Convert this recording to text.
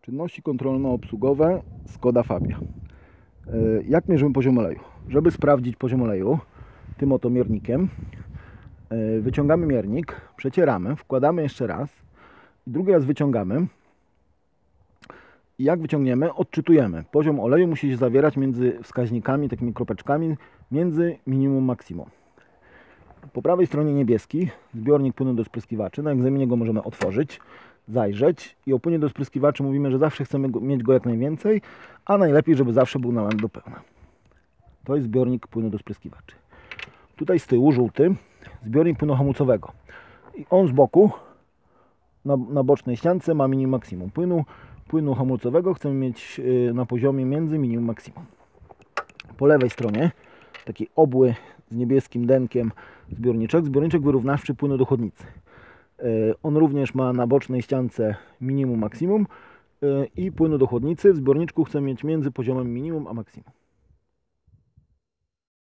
Czynności kontrolno-obsługowe Skoda Fabia. Jak mierzymy poziom oleju? Żeby sprawdzić poziom oleju tym oto miernikiem, wyciągamy miernik, przecieramy, wkładamy jeszcze raz i drugi raz wyciągamy. I jak wyciągniemy, odczytujemy. Poziom oleju musi się zawierać między wskaźnikami, takimi kropeczkami, między minimum maksimum. Po prawej stronie niebieski zbiornik płynu do spryskiwaczy. Na egzaminie go możemy otworzyć, zajrzeć i o płynie do spryskiwaczy mówimy, że zawsze chcemy mieć go jak najwięcej, a najlepiej, żeby zawsze był nalany do pełna. To jest zbiornik płynu do spryskiwaczy. Tutaj z tyłu żółty zbiornik płynu hamulcowego. I on z boku na bocznej ściance ma minimum maksimum. Płynu hamulcowego chcemy mieć na poziomie między minimum maksimum. Po lewej stronie taki obły z niebieskim denkiem zbiorniczek wyrównawczy płynu do chłodnicy. On również ma na bocznej ściance minimum maksimum i płynu do chłodnicy w zbiorniczku chcemy mieć między poziomem minimum a maksimum.